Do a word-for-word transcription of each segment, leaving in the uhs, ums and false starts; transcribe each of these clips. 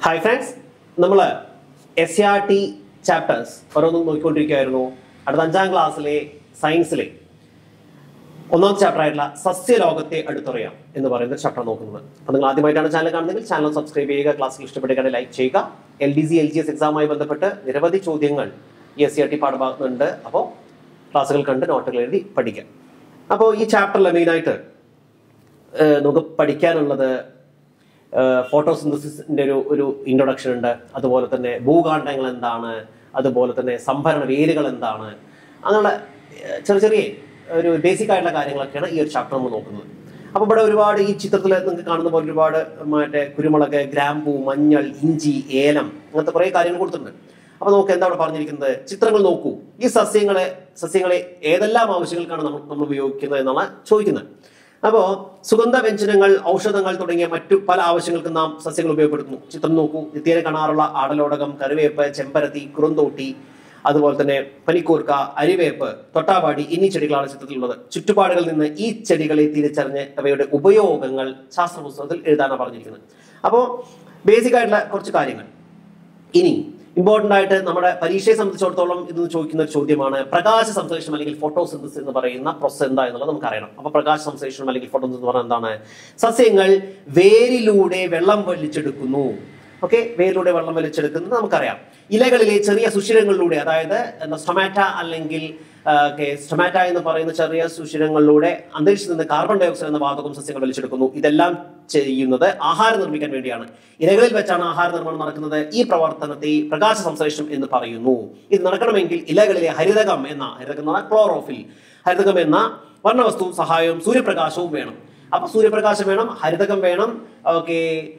Hi friends, നമ്മൾ S C R T chapters ഓരോന്നും നോക്കിക്കൊണ്ടിരിക്കുകയായിരുന്നു. അടുത്ത അഞ്ചാം ക്ലാസ്സിലെ സയൻസിലെ ഒന്നാം ചാപ്റ്റർ ആയിട്ടുള്ള സസ്യലോകത്തെ അടുത്തറിയാം എന്ന് പറയുന്ന ചാപ്റ്റർ നോക്കുന്നത്. അപ്പോൾ നിങ്ങൾ ആദ്യമായിട്ടാണ് ചാനൽ കാണുന്നതെങ്കിൽ ചാനൽ സബ്സ്ക്രൈബ് ചെയ്യുക, ക്ലാസ്സിൽ ഇഷ്ടപ്പെടുകയാണെങ്കിൽ ലൈക്ക് ചെയ്യുക. L D C L G S എക്സാമുമായി ബന്ധപ്പെട്ട് നിരവധി ചോദ്യങ്ങൾ ഈ എസ് സി ആർ ടി പാഠഭാഗത്തുണ്ട്. അപ്പോൾ ക്ലാസ്സുകൾ കണ്ട് നോട്ടുകൾ എഴുതി പഠിക്കാം. അപ്പോൾ ഈ ചാപ്റ്ററിൽ മെയിനായിട്ട് നമുക്ക് പഠിക്കാനുള്ളത് ഫോട്ടോസിന്തസിന്റെ ഒരു ഒരു ഇൻട്രൊഡക്ഷൻ ഉണ്ട്. അതുപോലെ തന്നെ ഭൂകാണ്ഡങ്ങൾ എന്താണ്, അതുപോലെ തന്നെ സംഭരണ വേരുകൾ എന്താണ്, അങ്ങനെയുള്ള ചെറിയ ചെറിയ ഒരു ബേസിക് ആയിട്ടുള്ള കാര്യങ്ങളൊക്കെയാണ് ഈ ഒരു ചാപ്റ്റർ നമ്മൾ നോക്കുന്നത്. അപ്പോൾ ഇവിടെ ഒരുപാട് ഈ ചിത്രത്തിൽ നിങ്ങൾക്ക് കാണുന്ന പോലെ ഒരുപാട് മറ്റേ കുരുമുളക്, ഗ്രാമ്പൂ, മഞ്ഞൾ, ഇഞ്ചി, ഏലം അങ്ങനത്തെ കുറേ കാര്യങ്ങൾ കൊടുത്തിട്ടുണ്ട്. അപ്പോൾ നമുക്ക് എന്താ ഇവിടെ പറഞ്ഞിരിക്കുന്നത്? ചിത്രങ്ങൾ നോക്കൂ. ഈ സസ്യങ്ങളെ സസ്യങ്ങളെ ഏതെല്ലാം ആവശ്യങ്ങൾക്കാണ് നമ്മൾ നമ്മൾ ഉപയോഗിക്കുന്നത് എന്നാണ് ചോദിക്കുന്നത്. അപ്പോൾ സുഗന്ധ വ്യഞ്ജനങ്ങൾ, ഔഷധങ്ങൾ തുടങ്ങിയ മറ്റു പല ആവശ്യങ്ങൾക്കും നാം സസ്യങ്ങൾ ഉപയോഗപ്പെടുത്തുന്നു. ചിത്രം നോക്കൂ. നിത്യേന കാണാറുള്ള ആടലോടകം, കറിവേപ്പ്, ചെമ്പരത്തി, കുറുന്തോട്ടി, അതുപോലെ തന്നെ പനിക്കൂർക്ക, അരിവേപ്പ്, തൊട്ടാവാടി എന്നീ ചെടികളാണ് ചിത്രത്തിലുള്ളത്. ചുറ്റുപാടുകളിൽ നിന്ന് ഈ ചെടികളെ തിരിച്ചറിഞ്ഞ് അവയുടെ ഉപയോഗങ്ങൾ ശാസ്ത്ര പുസ്തകത്തിൽ എഴുതാനാണ് പറഞ്ഞിരിക്കുന്നത്. അപ്പോൾ ബേസിക് ആയിട്ടുള്ള കുറച്ച് കാര്യങ്ങൾ. ഇനി ഇമ്പോർട്ടൻ്റ് ആയിട്ട് നമ്മുടെ പരീക്ഷയെ സംബന്ധിച്ചിടത്തോളം ഇത് ചോദിക്കുന്ന ഒരു ചോദ്യമാണ് പ്രകാശ സംശ്ലേഷണം അല്ലെങ്കിൽ ഫോട്ടോസിന്തസിസ് എന്ന് പറയുന്ന പ്രോസസ് എന്താ എന്നുള്ളത് നമുക്ക് അറിയണം. അപ്പൊ പ്രകാശ സംശ്ലേഷണം അല്ലെങ്കിൽ ഫോട്ടോസിന്തസിസ് എന്ന് പറഞ്ഞാൽ എന്താണ്? സസ്യങ്ങൾ വേരിലൂടെ വെള്ളം വലിച്ചെടുക്കുന്നു. ഓക്കെ, വേരിലൂടെ വെള്ളം വലിച്ചെടുക്കുന്നത് നമുക്കറിയാം. ഇലകളിലെ ചെറിയ സുഷിരങ്ങളിലൂടെ, അതായത് സ്റ്റൊമാറ്റ അല്ലെങ്കിൽ സ്റ്റൊമാറ്റ എന്ന് പറയുന്ന ചെറിയ സുഷിരങ്ങളിലൂടെ അന്തരീക്ഷത്തിൽ നിന്ന് കാർബൺ ഡൈ ഓക്സൈഡ് എന്ന വാതകം സസ്യങ്ങൾ വലിച്ചെടുക്കുന്നു. ഇതെല്ലാം ചെയ്യുന്നത് ആഹാരം നിർമ്മിക്കാൻ വേണ്ടിയാണ്. ഇലകളിൽ വെച്ചാണ് ആഹാര നിർമ്മാണം നടക്കുന്നത്. ഈ പ്രവർത്തനത്തെ പ്രകാശ സംശ്ലേഷണം എന്ന് പറയുന്നു. ഇത് നടക്കണമെങ്കിൽ ഇലകളിലെ ഹരിതകം എന്ന ഹരിതകം എന്ന് പറഞ്ഞാൽ ക്ലോറോഫിൽ, ഹരിതകം എന്ന വർണ്ണവസ്തു സഹായവും സൂര്യപ്രകാശവും വേണം. അപ്പൊ സൂര്യപ്രകാശം വേണം, ഹരിതകം വേണം, ഓക്കെ,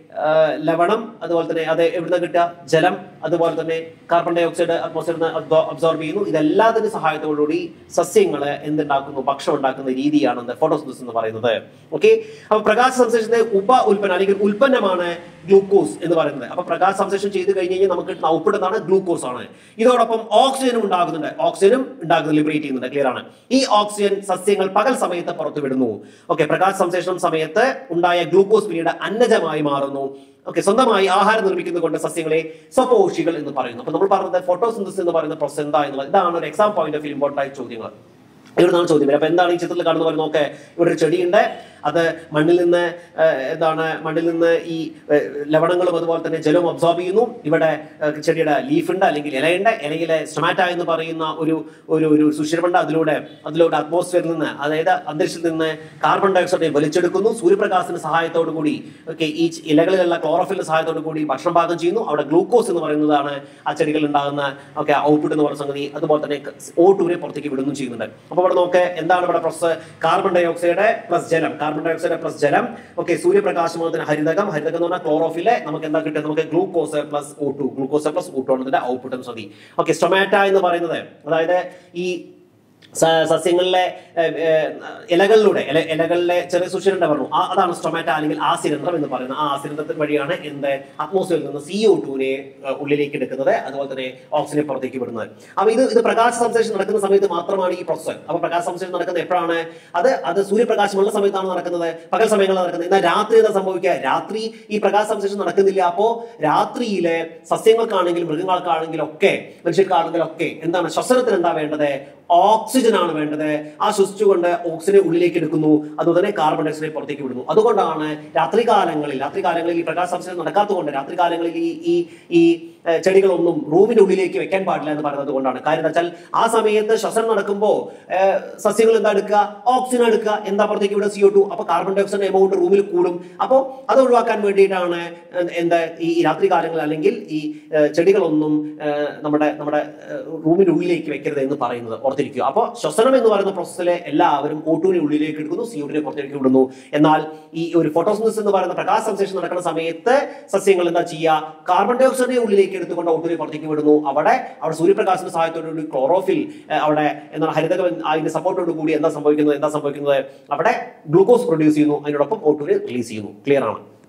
ലവണം, അതുപോലെ തന്നെ അത് എവിടുന്ന് കിട്ടുക? ജലം, അതുപോലെ തന്നെ കാർബൺ ഡൈ ഓക്സൈഡ് അറ്റ്മോസ്ഫിയറിൽ നിന്ന് അബ്സോർബ് ചെയ്യുന്നു. ഇതെല്ലാത്തിന്റെ സഹായത്തോടുകൂടി സസ്യങ്ങള് എന്തുണ്ടാക്കുന്നു? ഭക്ഷണം ഉണ്ടാക്കുന്ന രീതിയാണ് ഫോട്ടോസിന്തസിസ് എന്ന് പറയുന്നത്. ഓക്കെ, അപ്പൊ പ്രകാശ സംശ്ലേഷണത്തിന്റെ ഉപ ഉൽപ്പന്നം അല്ലെങ്കിൽ ഉൽപ്പന്നമാണ് ഗ്ലൂക്കോസ് എന്ന് പറയുന്നത്. അപ്പൊ പ്രകാശ സംശ്ലേഷണം ചെയ്ത് കഴിഞ്ഞ് കഴിഞ്ഞാൽ നമുക്ക് കിട്ടുന്ന ഔട്ട്പുട്ട് എന്താണ്? ഗ്ലൂക്കോസ് ആണ്. ഇതോടൊപ്പം ഓക്സിജനും ഉണ്ടാകുന്നുണ്ട്. ഓക്സിജനും ഉണ്ടാകുന്നത് ലിബറേറ്റ് ചെയ്യുന്നുണ്ട്. ക്ലിയർ ആണ്. ഈ ഓക്സിജൻ സസ്യങ്ങൾ പകൽ സമയത്ത് പുറത്തു വിടുന്നു. ഓക്കെ, പ്രകാശ സംശ്ലേഷണം സമയത്ത് ഉണ്ടായ ഗ്ലൂക്കോസ് പിന്നീട് അന്നജമായി മാറുന്നു. ഓക്കെ, സ്വന്തമായി ആഹാരം നിർമ്മിക്കുന്നത് കൊണ്ട് സസ്യങ്ങളെ സ്വപോഷികൾ എന്ന് പറയുന്നു. അപ്പൊ നമ്മൾ പറഞ്ഞത് ഫോട്ടോസിന്തസിസ് എന്ന് പറയുന്ന പ്രോസസ് എന്താ എന്നുള്ളത്. ഇതാണ് ഒരു exam point of view important ആയ ചോദ്യങ്ങൾ. ഇവിടുന്നാണ് ചോദ്യം വരിക. അപ്പൊ എന്താണ് ഈ ചിത്രത്തിൽ കാണുന്ന പോലെ? നോക്കെ, ഇവിടെ ഒരു ചെടിയുണ്ട്. അത് മണ്ണിൽ നിന്ന് എന്താണ് മണ്ണിൽ നിന്ന് ഈ ലവണങ്ങളും അതുപോലെ തന്നെ ജലവും അബ്സോർബ് ചെയ്യുന്നു. ഇവിടെ ചെടിയുടെ ലീഫ് ഉണ്ട് അല്ലെങ്കിൽ ഇലയുണ്ട്. ഇലയിലെ സ്റ്റൊമാറ്റ എന്ന് പറയുന്ന ഒരു ഒരു ഒരു സുഷിരമുണ്ട്. അതിലൂടെ അതിലൂടെ അറ്റ്മോസ്ഫിയറിൽ നിന്ന്, അതായത് അന്തരീക്ഷത്തിൽ നിന്ന് കാർബൺ ഡൈ ഓക്സൈഡ് വലിച്ചെടുക്കുന്നു. സൂര്യപ്രകാശത്തിന്റെ സഹായത്തോടു കൂടി, ഓക്കെ, ഈ ഇലകളിലുള്ള ക്ലോറോഫിലിന്റെ സഹായത്തോടു കൂടി ഭക്ഷണം പാകം ചെയ്യുന്നു. അവിടെ ഗ്ലൂക്കോസ് എന്ന് പറയുന്നതാണ് ആ ചെടികളിൽ ഉണ്ടാകുന്ന ഓക്കെ ഔട്ട്പുട്ട് എന്ന് പറയുന്ന സംഗതി. അതുപോലെ തന്നെ ഓ ടൂനെ പുറത്തേക്ക് വിടുന്നു ചെയ്യുന്നുണ്ട്. അപ്പൊ ഇവിടെ നോക്കെ, എന്താണ് ഇവിടെ process? Carbon dioxide plus ജലം, കാർബൺ ഡൈ ഓക്സൈഡ് പ്ലസ് ജലം, ഓക്കെ, സൂര്യപ്രകാശം, ഹരിതകം, ഹരിതകം എന്ന് പറഞ്ഞാൽ ക്ലോറോഫില്. നമുക്ക് എന്താ കിട്ടുക? നമുക്ക് glucose plus O two, glucose plus O two ആണ് ഇതിന്റെ ഔട്ട്പുട്ട് എന്ന് മതി. ഓക്കെ, സ്റ്റൊമാറ്റ എന്ന് പറയുന്നത്, അതായത് ഈ സസ്യങ്ങളിലെ ഇലകളിലൂടെ ഇലകളിലെ ചെറിയ സുഷിരം പറഞ്ഞു, അതാണ് സ്റ്റൊമാറ്റ അല്ലെങ്കിൽ ആസിരന്ധ്രം എന്ന് പറയുന്നത്. ആ ആസിരന്ധ്രത്തിന് വഴിയാണ് എന്ത് അറ്റ്മോസ്ഫിയറിൽ നിന്ന് സി ഒ ടുവിനെ ഉള്ളിലേക്ക് എടുക്കുന്നത്, അതുപോലെ തന്നെ ഓക്സിജനെ പുറത്തേക്ക് വിടുന്നത്. അപ്പൊ ഇത് ഇത് പ്രകാശ സംശ്ലേഷണം നടക്കുന്ന സമയത്ത് മാത്രമാണ് ഈ പ്രോസസ്. അപ്പൊ പ്രകാശ സംശ്ലേഷണം നടക്കുന്നത് എപ്പോഴാണ്? അത് അത് സൂര്യപ്രകാശമുള്ള സമയത്താണ് നടക്കുന്നത്, പകൽ സമയങ്ങളിൽ നടക്കുന്നത്. എന്നാൽ രാത്രി എന്താ സംഭവിക്കുക? രാത്രി ഈ പ്രകാശ സംശ്ലേഷണം നടക്കുന്നില്ല. അപ്പോ രാത്രിയിലെ സസ്യങ്ങൾക്കാണെങ്കിലും മൃഗങ്ങൾക്കാണെങ്കിലും ഒക്കെ മനുഷ്യർക്കാണെങ്കിലും ഒക്കെ എന്താണ് ശ്വസനത്തിന് എന്താ വേണ്ടത്? ഓക്സിജൻ ആണ് വേണ്ടത്. ആ ശ്വസിച്ചുകൊണ്ട് ഓക്സിജനെ ഉള്ളിലേക്ക് എടുക്കുന്നു, അതുപോലെ തന്നെ കാർബൺ ഡൈ ഓക്സൈഡ് പുറത്തേക്ക് വിടുന്നു. അതുകൊണ്ടാണ് രാത്രികാലങ്ങളിൽ രാത്രികാലങ്ങളിൽ ഈ പ്രകാശ സംശ്ലേഷണം നടക്കാത്തതുകൊണ്ട് രാത്രികാലങ്ങളിൽ ഈ ഈ ഈ ചെടികളൊന്നും റൂമിന്റെ ഉള്ളിലേക്ക് വെക്കാൻ പാടില്ല എന്ന് പറയുന്നത് കൊണ്ടാണ്. കാര്യം എന്താ വെച്ചാൽ ആ സമയത്ത് ശ്വസനം നടക്കുമ്പോൾ സസ്യങ്ങൾ എന്താ എടുക്കുക? ഓക്സിജൻ എടുക്കുക. എന്താ പുറത്തേക്ക് വിടുക? C O two. അപ്പൊ കാർബൺ ഡൈ ഓക്സൈഡ് എമൗണ്ട് റൂമിൽ കൂടും. അപ്പോൾ അത് ഒഴിവാക്കാൻ വേണ്ടിയിട്ടാണ് എന്താ ഈ രാത്രി കാലങ്ങളിൽ അല്ലെങ്കിൽ ഈ ചെടികളൊന്നും നമ്മുടെ നമ്മുടെ റൂമിന്റെ ഉള്ളിലേക്ക് വെക്കരുത് എന്ന് പറയുന്നത് ഓർത്തിരിക്കുക. അപ്പോൾ ശ്വസനം എന്ന് പറയുന്ന പ്രോസസ്സിലെ എല്ലാവരും ഓ ടുവിനെ ഉള്ളിലേക്ക് എടുക്കുന്നു, സി ഒ ടുവിനെ പുറത്തേക്ക് വിടുന്നു. എന്നാൽ ഈ ഒരു ഫോട്ടോസിന്തസിസ് എന്ന് പറയുന്ന പ്രകാശ സംശ്ലേഷണം നടക്കുന്ന സമയത്ത് സസ്യങ്ങൾ എന്താ ചെയ്യുക? കാർബൺ ഡൈ ഓക്സൈഡിനെ ഉള്ളിലേക്ക് എടുത്തുകൊണ്ട് ഔട്ട്പുട്ടിനെ പുറത്തേക്ക് വിടുന്നു. അവിടെ അവിടെ സൂര്യപ്രകാശത്തിന്റെ സഹായത്തോടുകൂടി ക്ലോറോഫിൽ, അവിടെ എന്താണ് ഹരിതകം, അതിന്റെ സപ്പോർട്ടോട് കൂടി എന്താ സംഭവിക്കുന്നത് എന്താ സംഭവിക്കുന്നത് അവിടെ ഗ്ലൂക്കോസ് പ്രൊഡ്യൂസ് ചെയ്യുന്നു, അതിനോടൊപ്പം ഔട്ട്പുട്ട് റിലീസ് ചെയ്യുന്നു. ക്ലിയർ ആണ്.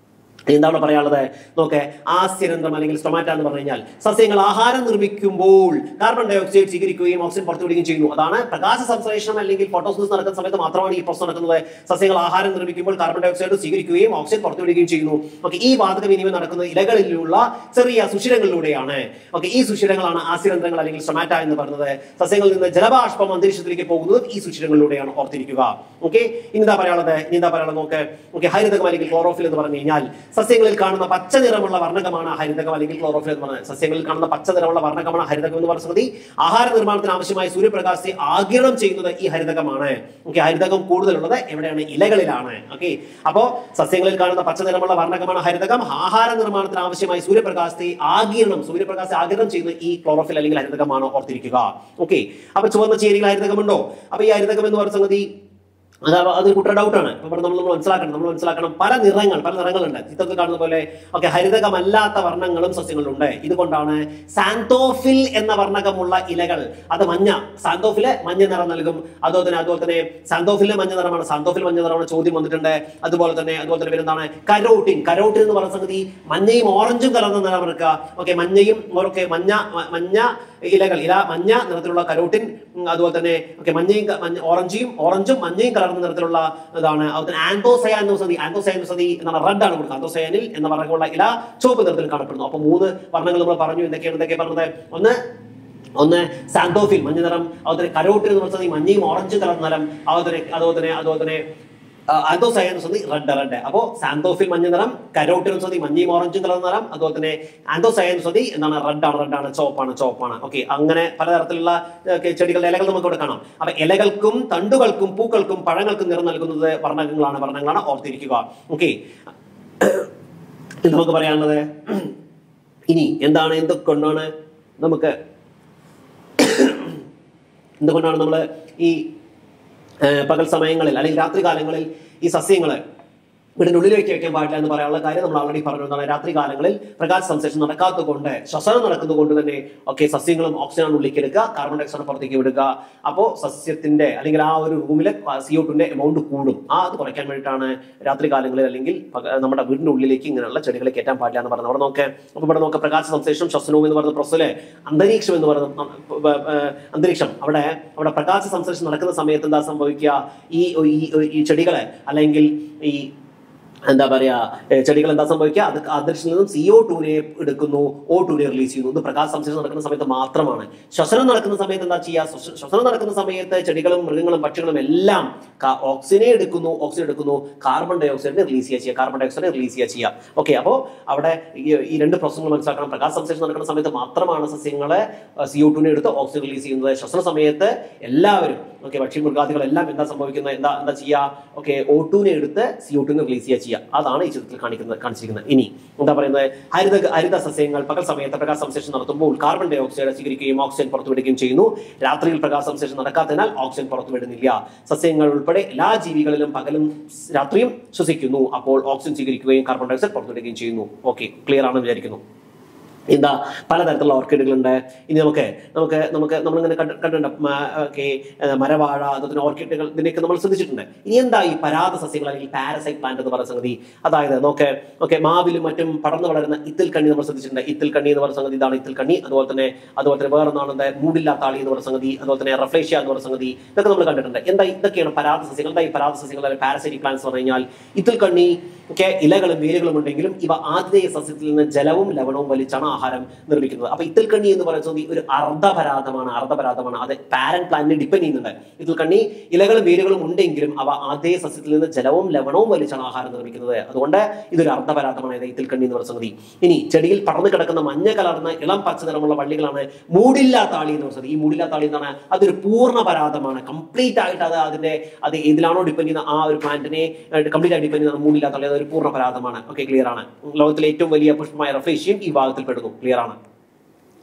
എന്താണ് പറയാനുള്ളത് നോക്കെ ആസ്യരന്ധ്രം അല്ലെങ്കിൽ സ്റ്റൊമാറ്റ എന്ന് പറഞ്ഞു കഴിഞ്ഞാൽ സസ്യങ്ങൾ ആഹാരം നിർമ്മിക്കുമ്പോൾ കാർബൺ ഡൈ ഓക്സൈഡ് സ്വീകരിക്കുകയും ഓക്സിജൻ പുറത്തുവിടുകയും ചെയ്യുന്നു. അതാണ് പ്രകാശ സംശ്ലേഷണം അല്ലെങ്കിൽ ഫോട്ടോസിന്തസിസ് നടക്കുന്ന സമയത്ത് മാത്രമാണ് ഈ പ്രോസസ് നടക്കുന്നത്. സസ്യങ്ങൾ ആഹാരം നിർമ്മിക്കുമ്പോൾ കാർബൺ ഡൈ ഓക്സൈഡ് സ്വീകരിക്കുകയും ഓക്സിജൻ പുറത്തുവിടുകയും ചെയ്യുന്നു. ഓക്കെ, ഈ വാതക വിനിമയം നടക്കുന്നത് ഇലകളിലുള്ള ചെറിയ സുഷിരങ്ങളിലൂടെയാണ്. ഓക്കെ, ഈ സുഷിരങ്ങളാണ് ആസ്യരന്ധ്രങ്ങൾ അല്ലെങ്കിൽ സ്റ്റൊമാറ്റ എന്ന് പറയുന്നത്. സസ്യങ്ങളിൽ നിന്ന് ജലബാഷ്പം അന്തരീക്ഷത്തിലേക്ക് പോകുന്നത് ഈ സുഷിരങ്ങളിലൂടെയാണ്, ഓർത്തിരിക്കുക. ഓക്കെ, ഇനി എന്താ പറയാനുള്ളത് ഇനി എന്താ പറയാനുള്ളത് നോക്ക്. ഓക്കെ, ഹരിതകം അല്ലെങ്കിൽ ക്ലോറോഫിൽ എന്ന് പറഞ്ഞു കഴിഞ്ഞാൽ സസ്യങ്ങളിൽ കാണുന്ന പച്ച നിറമുള്ള വർണ്ണകമാണ് ഹരിതകം അല്ലെങ്കിൽ ക്ലോറോഫിൽ എന്ന് പറയുന്നത്. സസ്യങ്ങളിൽ കാണുന്ന പച്ച നിറമുള്ള വർണ്ണകമാണ് ഹരിതകം എന്ന് പറയുന്നത്. ആഹാര നിർമ്മാണത്തിന് ആവശ്യമായ സൂര്യപ്രകാശത്തെ ആഗിരണം ചെയ്യുന്നത് ഈ ഹരിതകമാണ്. ഓക്കെ, ഹരിതകം കൂടുതലുള്ളത് എവിടെയാണ്? ഇലകളിലാണ്. ഓക്കെ, അപ്പോ സസ്യങ്ങളിൽ കാണുന്ന പച്ച നിറമുള്ള വർണ്ണകമാണ് ഹരിതകം. ആഹാര നിർമ്മാണത്തിന് ആവശ്യമായ സൂര്യപ്രകാശത്തെ ആഗിരണം സൂര്യപ്രകാശത്തെ ആഗിരണം ചെയ്യുന്നത് ഈ ക്ലോറോഫിൽ അല്ലെങ്കിൽ ഹരിതകമാണ്, ഓർത്തിരിക്കുക. ഓക്കെ, അപ്പൊ ചുവന്ന ചേരിയിൽ ഹരിതകമുണ്ടോ? അപ്പൊ ഈ ഹരിതകം എന്ന് പറയുന്ന സംഗതി അത് അതൊരു കുട്ട ഡൗട്ടാണ്. അപ്പൊ നമ്മൾ നമ്മൾ മനസ്സിലാക്കണം നമ്മൾ മനസ്സിലാക്കണം പല നിറങ്ങൾ പല നിറങ്ങളുണ്ട് ചിത്രത്തിൽ കാണുന്ന പോലെ. ഓക്കെ, ഹരിതകമല്ലാത്ത വർണ്ണങ്ങളും സസ്യങ്ങളുണ്ട്. ഇതുകൊണ്ടാണ് സാന്തോഫിൽ എന്ന വർണ്ണകമുള്ള ഇലകൾ അത് മഞ്ഞ സാന്തോഫില് മഞ്ഞ നിറം നൽകും. അതുപോലെ തന്നെ അതുപോലെ തന്നെ സാന്തോഫിലെ മഞ്ഞ നിറമാണ് സാന്തോഫിൽ മഞ്ഞ നിറമാണ് ചോദ്യം വന്നിട്ടുണ്ട്. അതുപോലെ തന്നെ അതുപോലെ തന്നെ എന്താണ് കരോട്ടിൻ കരോട്ടിൻ എന്ന് പറയുന്ന സംഗതി മഞ്ഞയും ഓറഞ്ചും കലർന്ന നിറം എടുക്കുക. ഓക്കെ, മഞ്ഞയും ഓക്കെ മഞ്ഞ മഞ്ഞ ഇലകൾ ഇല മഞ്ഞ നിറത്തിലുള്ള കരോട്ടിൻ. അതുപോലെ തന്നെ ഓക്കെ മഞ്ഞയും ഓറഞ്ചും ഓറഞ്ചും മഞ്ഞയും കലർന്ന നിറത്തിലുള്ള ഇതാണ്. അതുപോലെ ആന്തോസയാൻ എന്ന സതി ആന്തോസയാൻ സതി എന്നാണ് റെഡ് ആണ് കൊടുക്കുക. ആന്തോസയാനിൽ എന്ന വർണ്ണമുള്ള ഇല ചുവപ്പ് നിറത്തിൽ കാണപ്പെടുന്നു. അപ്പൊ മൂന്ന് വർണ്ണങ്ങൾ നമ്മൾ പറഞ്ഞു. എന്തൊക്കെയാണ് എന്തൊക്കെ പറഞ്ഞത്? ഒന്ന് ഒന്ന് സാന്തോഫിൽ മഞ്ഞ നിറം, അതുപോലെ കരോട്ടിൻ എന്ന് പറഞ്ഞത് മഞ്ഞയും ഓറഞ്ചും കലർന്ന നിറം, അതുപോലെ അതുപോലെ തന്നെ അതുപോലെ തന്നെ ആന്തോസയാൻ റെഡ് റെഡ്. അപ്പോ സാന്തോഫിൽ മഞ്ഞ നിറം, കരോട്ടിൻ സതി മഞ്ഞയും ഓറഞ്ചും കലർന്ന നിറം, അതുപോലെ തന്നെ ആന്തോസയാൻ സതി എന്താണ് റെഡ് ആണ് റെഡ് ആണ് ചുവപ്പാണ് ചുവപ്പാണ്. ഓക്കെ, അങ്ങനെ പലതരത്തിലുള്ള ചെടികളുടെ ഇലകൾ നമുക്ക് ഇവിടെ കാണാം. അപ്പൊ ഇലകൾക്കും തണ്ടുകൾക്കും പൂക്കൾക്കും പഴങ്ങൾക്കും നിറം നൽകുന്നത് വർണ്ണങ്ങളാണ് വർണ്ണങ്ങളാണ് ഓർത്തിരിക്കുക. ഓക്കെ, നമുക്ക് പറയാനുള്ളത് ഇനി എന്താണ് എന്തൊക്കെകൊണ്ടാണ് നമുക്ക് എന്തുകൊണ്ടാണ് നമ്മൾ ഈ പകൽ സമയങ്ങളിൽ അല്ലെങ്കിൽ രാത്രി കാലങ്ങളിൽ ഈ സസ്യങ്ങള് വീടിന്റെ ഉള്ളിലേക്ക് വെക്കാൻ പാടില്ല എന്ന് പറയാനുള്ള കാര്യം നമ്മൾ ഓൾറെഡി പറഞ്ഞതാണ്. രാത്രി കാലങ്ങളിൽ പ്രകാശ സംശ്ലേഷണം നടക്കാത്തത് കൊണ്ട് ശ്വസനം നടക്കുന്നത് കൊണ്ട് തന്നെ ഓക്കെ സസ്യങ്ങളും ഓക്സിജൻ ഉള്ളിലേക്ക് എടുക്കുക, കാർബൺ ഡൈ ഓക്സൈഡ് പുറത്തേക്ക് വിടുക. അപ്പോൾ സസ്യത്തിന്റെ അല്ലെങ്കിൽ ആ ഒരു റൂമിലെ സി ഒ ടുന്റെ എമൗണ്ട് കൂടും. ആ അത് കുറയ്ക്കാൻ വേണ്ടിയിട്ടാണ് രാത്രി കാലങ്ങളിൽ അല്ലെങ്കിൽ നമ്മുടെ വീടിന്റെ ഉള്ളിലേക്ക് ഇങ്ങനെയുള്ള ചെടികളെ കയറ്റാൻ പാടില്ല എന്ന് പറഞ്ഞത്. അവിടെ നോക്കെ അപ്പൊ ഇവിടെ നോക്കുക പ്രകാശ സംശ്ലേഷണം ശ്വസനവും എന്ന് പറയുന്ന പ്രോസസ്സില് അന്തരീക്ഷം എന്ന് പറയുന്ന അന്തരീക്ഷം അവിടെ അവിടെ പ്രകാശ സംശ്ലേഷണം നടക്കുന്ന സമയത്ത് എന്താ സംഭവിക്കുക? ഈ ഈ ചെടികളെ അല്ലെങ്കിൽ ഈ എന്താ പറയാ ചെടികൾ എന്താ സംഭവിക്കുക? അത് അന്തരീക്ഷത്തിൽ നിന്നും സി ഒ ടൂനെ എടുക്കുന്നു, ഓ ടൂനെ റിലീസ് ചെയ്യുന്നു. ഇത് പ്രകാശ സംശ്ലേഷണം നടക്കുന്ന സമയത്ത് മാത്രമാണ്. ശ്വസനം നടക്കുന്ന സമയത്ത് എന്താ ചെയ്യുക? ശ്വസനം നടക്കുന്ന സമയത്ത് ചെടികളും മൃഗങ്ങളും പക്ഷികളും എല്ലാം ഓക്സിജനെ എടുക്കുന്നു ഓക്സിജൻ എടുക്കുന്നു കാർബൺ ഡൈ ഓക്സൈഡിനെ റിലീസ് ചെയ്യുക ചെയ്യുക കാർബൺ ഡൈ ഓക്സൈഡിനെ റിലീസ് ചെയ്യുക ചെയ്യുക ഓക്കെ, അപ്പോൾ അവിടെ ഈ രണ്ട് പ്രോസസ്സുകൾ മനസ്സിലാക്കണം. പ്രകാശ സംശ്ലേഷണം നടക്കുന്ന സമയത്ത് മാത്രമാണ് സസ്യങ്ങളെ സി ഒ ടൂനെ എടുത്ത് ഓക്സിജൻ റിലീസ് ചെയ്യുന്നത്. ശ്വസന സമയത്ത് എല്ലാവരും ഓക്കെ പക്ഷി മൃഗാദികളെല്ലാം എന്താ സംഭവിക്കുന്നത്? എന്താ എന്താ ചെയ്യുക? ഓക്കെ, ഓ ടൂനെ എടുത്ത് സി ഒ ടൂനെ റിലീസ് ചെയ്യുക ചെയ്യുക അതാണ് ഈ ചിത്രത്തിൽ കാണിക്കുന്നത് കാണിച്ചിരിക്കുന്നത്. ഇനി എന്താ പറയുന്നത്? ഹരിത ഹരിത സസ്യങ്ങൾ പകൽ സമയത്ത് പ്രകാശ സംശ്ലേഷണം നടത്തുമ്പോൾ കാർബൺ ഡൈ ഓക്സൈഡ് സ്വീകരിക്കുകയും ഓക്സിജൻ പുറത്തുവിടുകയും ചെയ്യുന്നു. രാത്രിയിൽ പ്രകാശ സംശ്ലേഷണം നടക്കാത്തതിനാൽ ഓക്സിജൻ പുറത്തുവിടുന്നില്ല. സസ്യങ്ങൾ ഉൾപ്പെടെ എല്ലാ ജീവികളിലും പകലും രാത്രിയും ശ്വസിക്കുന്നു. അപ്പോൾ ഓക്സിജൻ സ്വീകരിക്കുകയും കാർബൺ ഡൈ ഓക്സൈഡ് പുറത്തുവിടുകയും ചെയ്യുന്നു. ഓക്കെ, ക്ലിയർ ആണെന്ന് വിചാരിക്കുന്നു. എന്താ പലതരത്തിലുള്ള ഓർക്കിഡുകളുണ്ട്. ഇനി നമുക്ക് നമുക്ക് നമുക്ക് നമ്മളിങ്ങനെ കണ്ടിട്ടുണ്ട് ഓക്കെ മരവാഴ അതുപോലെ ഓർക്കിഡുകൾ ഇതിനൊക്കെ നമ്മൾ ശ്രദ്ധിച്ചിട്ടുണ്ട്. ഇനി എന്താ ഈ പരാത സസ്യങ്ങൾ അല്ലെങ്കിൽ പാരസൈറ്റ് പ്ലാന്റ് എന്ന് പറയുന്ന സംഗതി? അതായത് നോക്കെ ഓക്കെ മാവിലും മറ്റും പടർന്നു വളരുന്ന ഇത്തിൽ കണ്ണി നമ്മൾ ശ്രദ്ധിച്ചിട്ടുണ്ട്. ഇത്തിൽ കണ്ണി എന്ന് പറയുന്ന സംഗതി ഇതാണ് ഇത്തിൽ കണ്ണി. അതുപോലെ തന്നെ അതുപോലെ തന്നെ വേറെ ഒന്നാണ് എന്താ മൂടില്ലാത്ത ആളി എന്ന് പറയുന്ന സംഗതി. അതുപോലെ തന്നെ റഫ്ലേഷ്യ എന്ന് പറയുന്ന സംഗതി. ഇതൊക്കെ നമ്മൾ കണ്ടിട്ടുണ്ട്. എന്താ ഇതൊക്കെയാണ് പരാത സസ്യങ്ങൾ. എന്താ ഈ പരാത സസ്യങ്ങൾ അല്ലെങ്കിൽ പാരസൈറ്റിക് പ്ലാന്റ്സ് എന്ന് പറഞ്ഞു കഴിഞ്ഞാൽ ഇത്തിൽ കണ്ണി ഒക്കെ ഇലകളും വേരുകളും ഉണ്ടെങ്കിലും ഇവ ആതിഥേയ സസ്യത്തിൽ നിന്ന് ജലവും ലവണവും വലിച്ചാണ് ആഹാരം നിർമ്മിക്കുന്നത്. അപ്പൊ ഇത്തിൽ കണ്ണി എന്ന് പറയുന്നത് ഒരു അർദ്ധപരാതമാണ് അർദ്ധപരാതമാണ് അത് പാരന്റ് പ്ലാന്റിനെ ഡിപ്പെൻഡ് ചെയ്യുന്നുണ്ട്. ഇത്തിൽ കണ്ണി ഇലകളും വേരുകളും ഉണ്ടെങ്കിലും അവ ആതിഥേയ സസ്യത്തിൽ നിന്ന് ജലവും ലവണവും വലിച്ചാണ് ആഹാരം നിർമ്മിക്കുന്നത്. അതുകൊണ്ട് ഇതൊരു അർദ്ധപരാതമാണ് ഇത്തിൽ കണ്ണി എന്ന് പറയുന്ന സംഗതി. ഇനി ചെടിയിൽ പടർന്നു കിടക്കുന്ന മഞ്ഞ കലർന്ന ഇളം പച്ച നിറമുള്ള വള്ളികളാണ് മൂടില്ലാത്ത ആളി എന്ന് പറയുന്നത്. ഈ മൂടില്ലാത്ത ആളി എന്താണ്? അതൊരു പൂർണ്ണ പരാതമാണ്. കംപ്ലീറ്റ് ആയിട്ട് അത് അതിന്റെ അത് ഏതിലാണോ ഡിപ്പെൻഡ് ചെയ്യുന്ന ആ ഒരു പ്ലാന്റിനെ കംപ്ലീറ്റ് ആയിട്ട് ഡിപ്പെൻഡ് ചെയ്യുന്ന മൂടില്ലാത്ത ആളി ഒരു പൂർണ്ണ പരാതമാണ്. ഓക്കെ, ക്ലിയർ ആണ്. ലോകത്തിലെ ഏറ്റവും വലിയ പുഷ്പമായ റഫ്ലേഷ്യയും ഈ ഭാഗത്തിൽ പെടുന്നു. ക്ലിയർ ആണ്.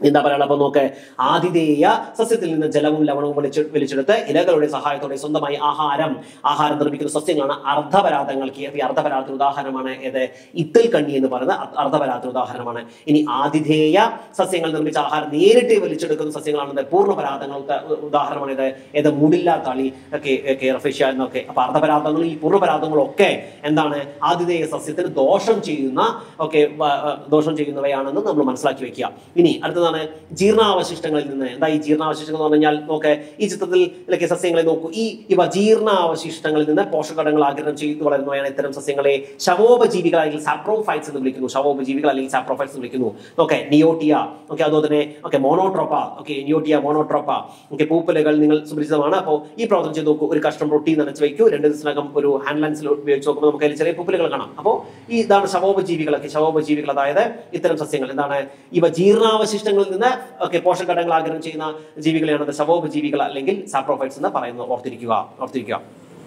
എന്താ പറയുക? അപ്പൊ നോക്ക്, ആതിഥേയ സസ്യത്തിൽ നിന്ന് ജലവും ലവണവും വലിച്ചു വലിച്ചെടുത്ത് ഇലകളുടെ സഹായത്തോടെ സ്വന്തമായി ആഹാരം ആഹാരം നിർമ്മിക്കുന്ന സസ്യങ്ങളാണ് അർദ്ധപരാതങ്ങൾക്ക്. ഈ അർദ്ധപരാതത്തിന് ഉദാഹരണമാണ് ഏത്? ഇത്തിൽ കണ്ണി എന്ന് പറയുന്ന അർദ്ധപരാതത്തിന് ഉദാഹരണമാണ്. ഇനി ആതിഥേയ സസ്യങ്ങൾ നിർമ്മിച്ച ആഹാരം നേരിട്ട് വലിച്ചെടുക്കുന്ന സസ്യങ്ങളാണ് പൂർണ്ണപരാതങ്ങൾക്ക് ഉദാഹരണമാണ് ഇത് ഏത്? മുടില്ല, തളി, ഒക്കെ റഫേഷ്യ എന്നൊക്കെ. അപ്പൊ അർദ്ധപരാതങ്ങൾ, ഈ പൂർണ്ണപരാതങ്ങളൊക്കെ എന്താണ്? ആതിഥേയ സസ്യത്തിന് ദോഷം ചെയ്യുന്ന ഒക്കെ ദോഷം ചെയ്യുന്നവയാണെന്ന് നമ്മൾ മനസ്സിലാക്കി വെക്കുക. ഇനി അടുത്തതാണ് ജീർണാവശിഷ്ടങ്ങളിൽ നിന്ന്. എന്താ ഈ ജീർണാവശിഷ്ടങ്ങൾ എന്ന് പറഞ്ഞാൽ? നോക്ക്, ഈ ചിത്രത്തിലൊക്കെ സസ്യങ്ങളെ നോക്കൂ. ഈ ഇവ ജീർണാവശിഷ്ടങ്ങളിൽ നിന്ന് പോഷകഘടകങ്ങൾ ആഗിരണം ചെയ്തു വളരുന്നവയാണ് ഇത്തരം സസ്യങ്ങളെ ശവോപജീവികൾ അല്ലെങ്കിൽ സാപ്രോഫൈറ്റ്സ് എന്ന് വിളിക്കുന്നു. ശവോപജീവികൾ അല്ലെങ്കിൽ സാപ്രോഫൈറ്റ്സ് എന്ന് വിളിക്കുന്നു. ഓക്കെ, നിയോട്ടിയ, ഓക്കെ, അതുപോലെ തന്നെ okay Monotropa, okay Neottia Monotropa, okay പൂപ്പലുകൾ നിങ്ങൾ സുപരിചിതമാണ്. അപ്പോൾ ഈ പ്രവർത്തനം ചെയ്ത് നോക്കൂ. ഒരു കഷ്ണം റൊട്ടി നനച്ച് വയ്ക്കൂ, രണ്ട് ദിവസത്തിനകം ഒരു ഹാൻഡ് ലാൻസിൽ ഉപയോഗിച്ച് നോക്കുമ്പോൾ നമുക്ക് അതിൽ ചെറിയ പൂപ്പലുകൾ കാണാം. അപ്പോൾ ഈ ഇതാണ് ശവോപജീവികളൊക്കെ. ശവോപജീവികൾ അതായത് ഇത്തരം സസ്യങ്ങൾ എന്താണ്? ഇവ ജീർണാവശിഷ്ടങ്ങളിൽ നിന്ന് ഒക്കെ പോഷകഘടകങ്ങൾ ആഗിരണം ചെയ്യുന്ന ജീവികളെയാണ് ശവോപജീവികൾ അല്ലെങ്കിൽ സാപ്രോഫൈറ്റ്സ് എന്ന് പറയുന്നത്. ഓർത്തിരിക്കുക ഓർത്തിരിക്കുക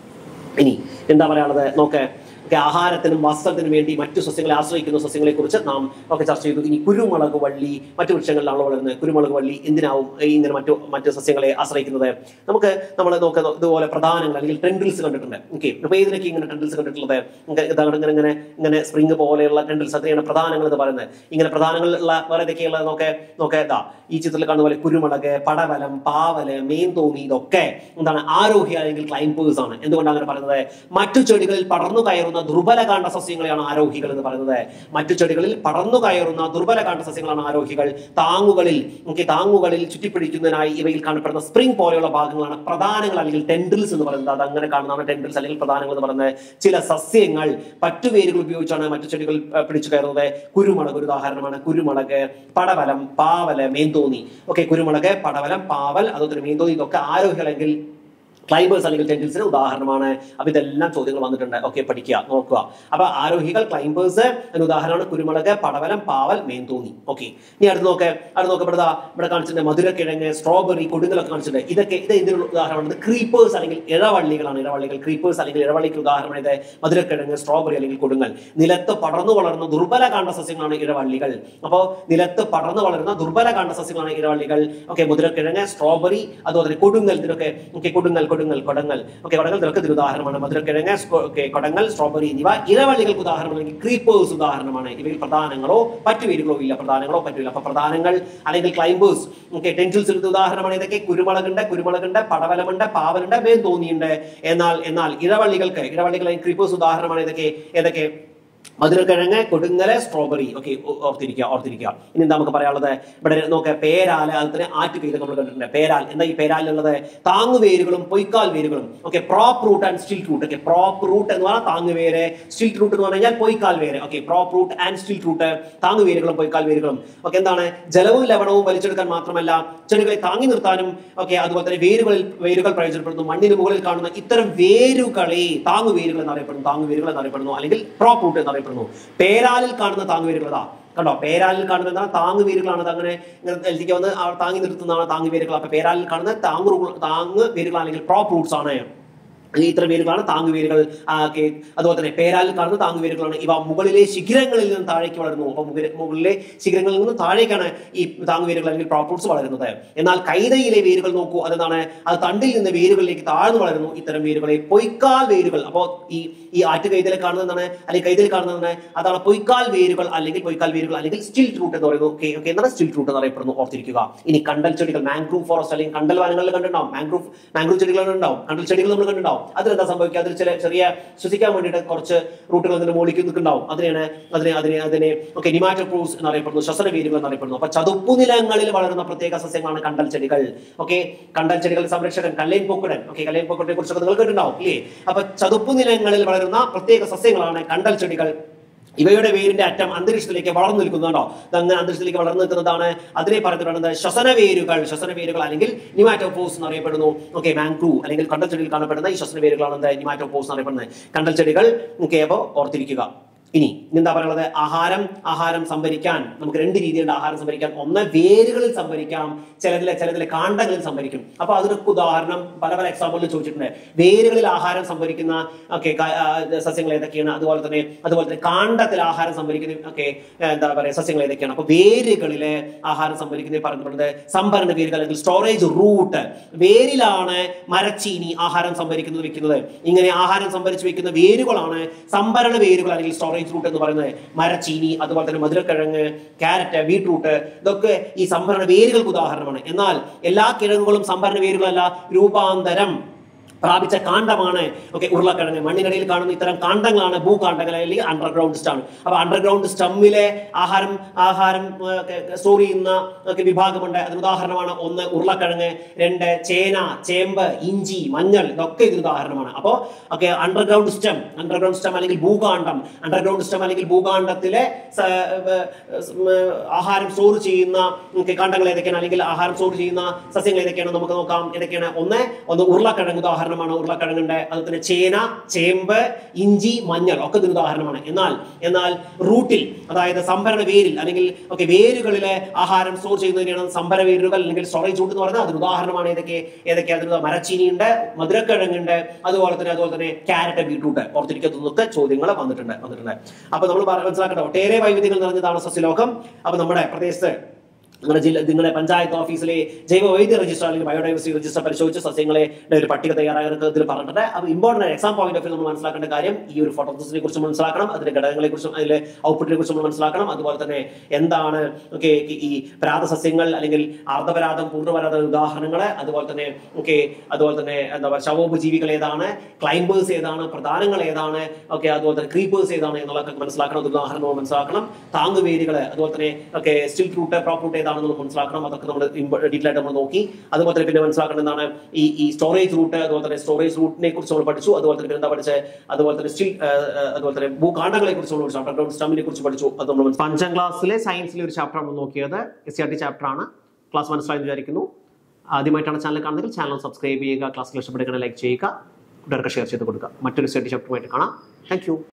ഇനി എന്താ പറയാനുള്ളത്? നോക്ക്, ഒക്കെ ആഹാരത്തിനും വസ്ത്രത്തിനും വേണ്ടി മറ്റു സസ്യങ്ങളെ ആശ്രയിക്കുന്ന സസ്യങ്ങളെ കുറിച്ച് നാം ഒക്കെ ചർച്ച ചെയ്തു. ഇനി കുരുമുളക് വള്ളി മറ്റു വൃക്ഷങ്ങളിലാണ് വളരുന്നത്. കുരുമുളക് വള്ളി എന്തിനാവും ഇങ്ങനെ മറ്റു മറ്റു സസ്യങ്ങളെ ആശ്രയിക്കുന്നത്? നമുക്ക് നമ്മൾ നോക്കുക, ഇതുപോലെ പ്രധാനങ്ങൾ അല്ലെങ്കിൽ ടെൻഡിൽസ് കണ്ടിട്ടുണ്ട്. ഓക്കെ, അപ്പൊ ഏതിനൊക്കെ ഇങ്ങനെ ടെൻഡിൽസ് കണ്ടിട്ടുള്ളത്? ഇങ്ങനെ ഇങ്ങനെ ഇങ്ങനെ സ്പ്രിംഗ് പോലെയുള്ള ടെൻഡിൽസ്, അതിനെയാണ് പ്രധാനങ്ങൾ എന്ന് പറയുന്നത്. ഇങ്ങനെ പ്രധാനങ്ങളുള്ള വേറെ ഏതൊക്കെയുള്ളത്? നോക്കെ നോക്കെ ഇതാ ഈ ചിത്രത്തിൽ കാണുന്ന പോലെ കുരുമുളക്, പടവലം, പാവല്, മേന്തോന്നി, ഇതൊക്കെ എന്താണ്? ആരോഹി അല്ലെങ്കിൽ ക്ലൈംബേഴ്സ് ആണ്. എന്തുകൊണ്ടാണ് അങ്ങനെ പറയുന്നത്? മറ്റു ചെടികളിൽ പടർന്നു കയറുന്ന ദുർബലകാണ്ഡ സസ്യങ്ങളെയാണ് ആരോഹികൾ എന്ന് പറയുന്നത്. മറ്റു ചെടികളിൽ പടർന്നു കയറുന്ന ദുർബലകാണ്ഡ സസ്യങ്ങളാണ് ആരോഹികൾ. താങ്ങുകളിൽ ഓക്കെ താങ്ങുകളിൽ ചുറ്റിപ്പിടിക്കുന്നതിനായി ഇവയിൽ കാണപ്പെടുന്ന സ്പ്രിംഗ് പോലെയുള്ള ഭാഗങ്ങളാണ് പ്രധാനങ്ങൾ അല്ലെങ്കിൽ ടെൻഡിൽസ് എന്ന് പറയുന്നത്. അത് അങ്ങനെ കാണുന്നതാണ് ടെൻഡിൽസ് അല്ലെങ്കിൽ പ്രധാനങ്ങൾ എന്ന് പറയുന്നത്. ചില സസ്യങ്ങൾ പറ്റുവേരുകൾ ഉപയോഗിച്ചാണ് മറ്റു ചെടികൾ പിടിച്ചു കയറുന്നത്. കുരുമുളക് ഒരു ഉദാഹരണമാണ്. കുരുമുളക്, പടവലം, പാവല്, മേന്തോന്നി. ഓക്കെ, കുരുമുളക്, പടവലം, പാവൽ, അതുപോലെ മേന്തോന്നി, ഇതൊക്കെ ആരോഹികൾ അല്ലെങ്കിൽ ക്ലൈംബേഴ്സ് അല്ലെങ്കിൽ ടെൻഡിൽസിന് ഉദാഹരണമാണ്. അപ്പൊ ഇതെല്ലാം ചോദ്യങ്ങൾ വന്നിട്ടുണ്ട്. ഓക്കെ, പഠിക്കുക, നോക്കുക. അപ്പൊ ആരോഹികൾ, ക്ലൈംബേഴ്സ് എന്ന ഉദാഹരണമാണ് കുരുമുളക്, പടവലം, പാവൽ, മേന്തോന്നി. ഓക്കെ, ഇനി അടുത്ത് നോക്കെ അടുത്ത് നോക്കപ്പെടുക ഇവിടെ കാണിച്ചിട്ടുണ്ട് മധുരക്കിഴങ്ങ്, സ്ട്രോബെറി, കൊടുങ്ങലൊക്കെ കാണിച്ചിട്ടുണ്ട്. ഇതൊക്കെ ഇത് ഇതിനുള്ള ഉദാഹരണമാണ്. ക്രീപ്പേഴ്സ് അല്ലെങ്കിൽ ഇഴവള്ളികളാണ്. ഇഴവള്ളികൾ, ക്രീപ്പേഴ്സ് അല്ലെങ്കിൽ ഇഴവള്ളിക്ക് ഉദാഹരണമാണ് ഇത് മധുരക്കിഴങ്ങ്, സ്ട്രോബെറി അല്ലെങ്കിൽ കൊടുങ്ങൽ. നിലത്ത് പടർന്നു വളർന്ന ദുർബല കാണ്ഡ സസ്യങ്ങളാണ് ഇഴവള്ളികൾ. അപ്പോൾ നിലത്ത് പടർന്നു വളരുന്ന ദുർബല കാണ്ഡ സസ്യങ്ങളാണ് ഇഴവള്ളികൾ. ഓക്കെ, മധുരക്കിഴങ്ങ്, സ്ട്രോബെറി, അതുപോലെ കൊടുങ്ങൽ, ഇതിനൊക്കെ ഓക്കെ കൊടുങ്ങൽ കൊടുങ്ങൽ കൊടങ്ങൽ ഓക്കെ കൊടങ്ങൽ ഇതൊക്കെ ഉദാഹരണമാണ്. മധുരക്കിഴങ്ങ്, കൊടങ്ങൽ, സ്ട്രോബെറി എന്നിവ ഇഴവള്ളികൾക്ക് ഉദാഹരണമാണ്. ക്രീപ്പേഴ്സ് ഉദാഹരണമാണ്. ഇവയിൽ പ്രധാനങ്ങളോ പറ്റുവേരുകളോ ഇല്ല. പ്രധാനങ്ങളോ പറ്റില്ല. അപ്പൊ പ്രധാനങ്ങൾ അല്ലെങ്കിൽ ക്ലൈംബേഴ്സ് ഓക്കെ ടെൻഡിൽസിൽ ഉദാഹരണമാണ്. ഇതൊക്കെ കുരുമുളകുണ്ട്, കുരുമുളകുണ്ട്, പടവലമുണ്ട്, പാവലുണ്ട്, മേന്തോന്നിയുണ്ട്. എന്നാൽ എന്നാൽ ഇഴവള്ളികൾക്ക് ഇഴവള്ളികൾ ക്രീപ്പേഴ്സ് ഉദാഹരണമാണ്. ഇതൊക്കെ ഏതൊക്കെ? മധുരക്കിഴങ്ങ്, കൊടുങ്ങല്, സ്ട്രോബെറി. ഓക്കെ, ഓർത്തിരിക്കുക ഓർത്തിരിക്കുക ഇനി എന്താ നമുക്ക് പറയാനുള്ളത്? ഇവിടെ നോക്കുക, പേരാല്, അതുപോലെ ആറ്റുകയിൽ നമ്മൾ കണ്ടിട്ടുണ്ട്. പേരാൽ എന്താ? ഈ പേരാലുള്ളത് താങ്ങുവേരുകളും പൊയ്ക്കാൽ വേരുകളും. Okay, prop root and stilt root. Okay, prop root എന്ന് പറഞ്ഞാൽ താങ്ങുവേര്, സ്റ്റിൽറ്റ് റൂട്ട് എന്ന് പറഞ്ഞാൽ പൊയ്ക്കാൽ വേര്. Okay, prop root and stilt root, താങ്ങുവേരുകളും പൊയ്ക്കാൽ വേരുകളും. ഓക്കെ, എന്താണ്? ജലവും ലവണവും വലിച്ചെടുക്കാൻ മാത്രമല്ല ചെടികളെ താങ്ങി നിർത്താനും ഓക്കെ അതുപോലെ തന്നെ വേരുകളിൽ വേരുകൾ പ്രയോജനപ്പെടുന്നു. മണ്ണിന് മുകളിൽ കാണുന്ന ഇത്തരം വേരുകളെ താങ്ങുവേരുകൾ എന്നറിയപ്പെടുന്നു. താങ്ങുവേരുകൾ എന്നറിയപ്പെടുന്നു അല്ലെങ്കിൽ പ്രോപ്പ് റൂട്ട് എന്നറിയപ്പെടുന്നു. പേരാലിൽ കാണുന്ന താങ്ങുവേരുകൾ അതാ കണ്ടോ? പേരാലിൽ കാണുന്ന എന്താണ്? താങ്ങുവേരുകളാണ്. അത് അങ്ങനെ എൽത്തിക്ക് വന്ന് താങ്ങി നിർത്തുന്നതാണ് താങ്ങുവേരുകൾ. അപ്പൊ പേരാലിൽ കാണുന്ന താങ്ങു താങ്ങ് വേരുകൾ അല്ലെങ്കിൽ പ്രോപ്പ് റൂട്ട്സ് ആണ്. ഇത്തരം വേരുകളാണ് താങ്ങുവേരുകൾ. അതുപോലെ തന്നെ പേരാലിൽ കാണുന്ന താങ്ങുവേരുകളാണ്. ഇവ മുകളിലെ ശിഖരങ്ങളിൽ നിന്ന് താഴേക്ക് വളരുന്നു. അപ്പൊ മുകളിലെ ശിഖരങ്ങളിൽ നിന്ന് താഴേക്കാണ് ഈ താങ്ങുവേരുകൾ അല്ലെങ്കിൽ പ്രോപ്പ് റൂട്ട്സ് വളരുന്നത്. എന്നാൽ കൈതയിലെ വേരുകൾ നോക്കൂ, അതെന്താണ്? അത് തണ്ടിൽ നിന്ന് വേരുകളിലേക്ക് താഴ്ന്നു വളരുന്നു. ഇത്തരം വേരുകളെ പൊയ്ക്കാൽ വേരുകൾ. അപ്പോ ഈ ഈ ആറ്റ് കൈതയിൽ കാണുന്നതാണ് അല്ലെങ്കിൽ കൈതയിൽ കാണുന്നതാണ് അതാണ് പൊയ്ക്കാൽ വേരുകൾ അല്ലെങ്കിൽ പൊയ്ക്കാൽ വേരുകൾ അല്ലെങ്കിൽ സ്റ്റിൽറ്റ് റൂട്ട് എന്ന് പറയുന്നു. ഓക്കെ ഓക്കെ എന്താണ് സ്റ്റിൽറ്റ് റൂട്ട് എന്നറിയപ്പെടുന്നു. ഓർത്തിരിക്കുക. ഇനി കണ്ടൽ ചെടികൾ, മാംഗ്രൂവ് ഫോറസ്റ്റ് അല്ലെങ്കിൽ കണ്ടൽ വനങ്ങളിൽ കണ്ടിട്ടുണ്ടാവും. മാംഗ്രൂവ് മാംഗ്രൂവ് ചെടികൾ ഉണ്ടാവും. കണ്ടൽ ചെടികൾ നമ്മൾ കണ്ടിട്ടുണ്ടാവും. അതിലെന്താ സംഭവിക്കുക? അതിൽ ചില ചെറിയ ശ്വസിക്കാൻ വേണ്ടിയിട്ട് കുറച്ച് റൂട്ടുകൾ അതിന്റെ മുകളിലേക്ക് നിൽക്കുന്നുണ്ടാവും. അതിനെയാണ് അതിനെ അതിനെ അതിനെ ഓക്കെ നിമാറ്റോപ്രൂസ് എന്നറിയപ്പെടുന്നു. ശ്വസന വേരുകൾ എന്നറിയപ്പെടുന്നു. അപ്പൊ ചതുപ്പു നിലങ്ങളിൽ വളരുന്ന പ്രത്യേക സസ്യങ്ങളാണ് കണ്ടൽ ചെടികൾ. ഓക്കെ, കണ്ടൽ ചെടികൾ സംരക്ഷകൻ കല്ലേൻ പൊക്കുടൻ. ഓക്കെ, കല്ലേൻ പൊക്കുടനെ കുറിച്ചൊക്കെ നിങ്ങൾ കേട്ടിട്ടുണ്ടാവും ഇല്ലേ? അപ്പൊ ചതുപ്പു നിലങ്ങളിൽ വളരുന്ന പ്രത്യേക സസ്യങ്ങളാണ് കണ്ടൽ ചെടികൾ. ഇവയുടെ വേരിന്റെ അറ്റം അന്തരീക്ഷത്തിലേക്ക് വളർന്നു നിൽക്കുന്നുണ്ടോ? അങ്ങനെ അന്തരീക്ഷത്തിലേക്ക് വളർന്നു നിൽക്കുന്നതാണ് അതിനെ പറയുന്നത് ശ്വസന വേരുകൾ. ശ്വസന വേരുകൾ അല്ലെങ്കിൽ നിമാറ്റോപോസ് എന്നറിയപ്പെടുന്നു. ഓക്കെ, മാംഗ്രൂവ് അല്ലെങ്കിൽ കണ്ടൽ ചെടിയിൽ കാണപ്പെടുന്ന ഈ ശ്വസന വേരുകളാണ് എന്താ നിമാറ്റോപോസ് എന്നറിയപ്പെടുന്നത്. കണ്ടൽ ചെടികൾ ഓക്കെ. അപ്പോൾ ഓർത്തിരിക്കുക. ഇനി എന്താ പറയുന്നത്? ആഹാരം ആഹാരം സംഭരിക്കാൻ നമുക്ക് രണ്ട് രീതിയിലുണ്ട് ആഹാരം സംഭരിക്കാൻ. ഒന്ന് വേരുകളിൽ സംഭരിക്കാം, ചിലതിലെ ചിലതിലെ കാണ്ഡങ്ങളിൽ സംഭരിക്കും. അപ്പൊ അതിനൊക്കെ ഉദാഹരണം പല പല എക്സാമ്പിളിൽ ചോദിച്ചിട്ടുണ്ട്. വേരുകളിൽ ആഹാരം സംഭരിക്കുന്ന ഒക്കെ സസ്യങ്ങൾ ഏതൊക്കെയാണ്, അതുപോലെ തന്നെ അതുപോലെ തന്നെ കാണ്ഡത്തിൽ ആഹാരം സംഭരിക്കുന്ന ഒക്കെ എന്താ പറയുക സസ്യങ്ങൾ ഏതൊക്കെയാണ്. അപ്പൊ വേരുകളിലെ ആഹാരം സംഭരിക്കുന്നത് പറഞ്ഞിട്ടുള്ളത് സംഭരണ വേരുകൾ അല്ലെങ്കിൽ സ്റ്റോറേജ് റൂട്ട്. വേരിലാണ് മരച്ചീനി ആഹാരം സംഭരിക്കുന്നത് വെക്കുന്നത്. ഇങ്ങനെ ആഹാരം സംഭരിച്ച് വെക്കുന്ന വേരുകളാണ് സംഭരണ വേരുകൾ അല്ലെങ്കിൽ സ്റ്റോറേജ് റൂട്ട് എന്ന് പറയുന്നത്. മരച്ചീനി, അതുപോലെ തന്നെ മധുരക്കിഴങ്ങ്, ക്യാരറ്റ്, ബീട്രൂട്ട്, ഇതൊക്കെ ഈ സംഭരണ വേരുകൾക്ക് ഉദാഹരണമാണ്. എന്നാൽ എല്ലാ കിഴങ്ങുകളും സംഭരണ വേരുകളല്ല, രൂപാന്തരം പ്രാപിച്ച കാണ്ഡമാണ്. ഓക്കെ, ഉരുളക്കിഴങ്ങ് മണ്ണിനടിയിൽ കാണുന്ന ഇത്തരം കാണ്ഡങ്ങളാണ് ഭൂകാണ്ഡങ്ങൾ അല്ലെങ്കിൽ അണ്ടർഗ്രൗണ്ട് സ്റ്റം. അപ്പൊ അണ്ടർഗ്രൗണ്ട് സ്റ്റമ്മിലെ ആഹാരം ആഹാരം സ്റ്റോർ ചെയ്യുന്ന ഒക്കെ വിഭാഗമുണ്ട്. അതിന് ഉദാഹരണമാണ് ഒന്ന് ഉരുളക്കിഴങ്ങ്, രണ്ട് ചേന, ചേമ്പ്, ഇഞ്ചി, മഞ്ഞൾ, ഇതൊക്കെ ഇതിന് ഉദാഹരണമാണ്. അപ്പോൾ okay, underground stem underground stem അല്ലെങ്കിൽ ഭൂകാണ്ഡം അണ്ടർഗ്രൗണ്ട് സ്റ്റം അല്ലെങ്കിൽ ഭൂകാണ്ഡത്തിലെ ആഹാരം സ്റ്റോർ ചെയ്യുന്ന കാണ്ഡങ്ങൾ ഏതൊക്കെയാണ് അല്ലെങ്കിൽ ആഹാരം സ്റ്റോർ ചെയ്യുന്ന സസ്യങ്ങൾ ഏതൊക്കെയാണ് നമുക്ക് നോക്കാം. ഏതൊക്കെയാണ്? ഒന്ന് ഒന്ന് ഉരുളക്കിഴങ്ങ് ഉദാഹരണമാണ്. ഉരുളക്കിഴങ്ങുണ്ട്, അതുപോലെ തന്നെ ചേന, ചേമ്പ്, ഇഞ്ചി, മഞ്ഞൾ ഒക്കെ ഇതിന് ഉദാഹരണമാണ്. എന്നാൽ എന്നാൽ റൂട്ടിൽ, അതായത് സംഭരണ വേരിൽ അല്ലെങ്കിൽ ഓക്കെ വേരുകളിലെ ആഹാരം സ്റ്റോർ ചെയ്യുന്നതിനാണ് സംഭരണ വേരുകൾ അല്ലെങ്കിൽ സ്റ്റോറേജ് റൂട്ട് എന്ന് പറയുന്നത്. അതിന് ഉദാഹരണമാണ് ഏതൊക്കെ ഏതൊക്കെ അതിന് മരച്ചീനിയുണ്ട്, മധുരക്കിഴങ്ങുണ്ട്, അതുപോലെ തന്നെ അതുപോലെ തന്നെ ക്യാരറ്റ്, ബീട്രൂട്ട്. പുറത്തിരിക്കുന്നതൊക്കെ ചോദ്യങ്ങൾ വന്നിട്ടുണ്ട് വന്നിട്ടുണ്ട് അപ്പൊ നമ്മൾ മനസ്സിലാക്കട്ടെ, ഒട്ടേറെ വൈവിധ്യങ്ങൾ നിറഞ്ഞതാണ് സസ്യലോകം. അപ്പൊ നമ്മുടെ പ്രദേശത്ത് നിങ്ങളുടെ ജില്ല നിങ്ങളുടെ പഞ്ചായത്ത് ഓഫീസിലെ ജൈവ വൈദ്യ രജിസ്റ്റർ അല്ലെങ്കിൽ ബയോഡൈവേഴ്സിറ്റി രജിസ്റ്റർ പരിശോധിച്ച് സസ്യങ്ങളെ ഒരു പട്ടിക തയ്യാറാക്കുന്നത് ഇതിൽ പറഞ്ഞിട്ടുണ്ട്. അപ്പോൾ important exam point of view നമ്മൾ മനസ്സിലാക്കേണ്ട കാര്യം ഈ ഒരു ഫോട്ടോസിനെ കുറിച്ച് മനസ്സിലാക്കണം, അതിന്റെ ഘടകങ്ങളെ കുറിച്ചും അതിലെ ഔട്ട്പുട്ടിനെ കുറിച്ച് നമ്മൾ മനസ്സിലാക്കണം. അതുപോലെ തന്നെ എന്താണ് ഓക്കെ ഈ പ്രാതസസ്യങ്ങൾ അല്ലെങ്കിൽ അർദ്ധപരാതം, പൂർണ്ണപരാതം ഉദാഹരണങ്ങൾ, അതുപോലെ തന്നെ ഓക്കെ അതുപോലെ തന്നെ എന്താ പറയുക ശവോപജീവികൾ ഏതാണ്, ക്ലൈംബേഴ്സ് ഏതാണ്, പ്രധാനങ്ങൾ ഏതാണ്, ഓക്കെ അതുപോലെ തന്നെ ക്രീപ്പേഴ്സ് ഏതാണ് എന്നുള്ളതൊക്കെ മനസ്സിലാക്കണം. ഉദാഹരണം മനസ്സിലാക്കണം. താങ്ങുവേരുകൾ, അതുപോലെ തന്നെ okay stilt root, prop root ഏതാണെന്ന് മനസ്സിലാക്കണം. അതൊക്കെ നമ്മൾ ഡീറ്റെയിൽ ആയിട്ട് നമ്മൾ നോക്കി. അതുപോലെ തന്നെ പിന്നെ മനസ്സിലാക്കണം എന്താണ് ഈ ഈ സ്റ്റോറേജ് റൂട്ട്, അതുപോലെ തന്നെ സ്റ്റോറേജ് റൂട്ടിനെ കുറിച്ച് നമ്മൾ പഠിച്ചു. അതുപോലെ തന്നെ എന്താ പഠിച്ചത്, അതുപോലെ തന്നെ സ്റ്റിൽ അതുപോലെ തന്നെ ഭൂകാണ്ഡങ്ങളെ കുറിച്ച് നമ്മൾ പഠിച്ചു, അണ്ടർഗ്രൗണ്ട് സ്റ്റമ്മിനെ കുറിച്ച് പഠിച്ചു. അത് നമ്മൾ അഞ്ചാം ക്ലാസ്സിലെ സയൻസിലെ ഒരു ചാപ്റ്റർ നമ്മൾ നോക്കിയത് S C R T chapter ആണ്. ക്ലാസ് മനസ്സിലായി വിചാരിക്കുന്നു. ആദ്യമായിട്ടാണ് ചാനൽ കാണുന്നതെങ്കിൽ ചാനൽ സബ്സ്ക്രൈബ് ചെയ്യുക, ക്ലാസ്സിൽ ഇഷ്ടപ്പെടുകയാണെങ്കിൽ ലൈക്ക് ചെയ്യുക, കൂട്ടുകാർക്ക് ഷെയർ ചെയ്ത് കൊടുക്കുക. മറ്റൊരു എസ് സി ആർ ടി ചാപ്റ്ററുമായിട്ട് കാണാം. Thank U.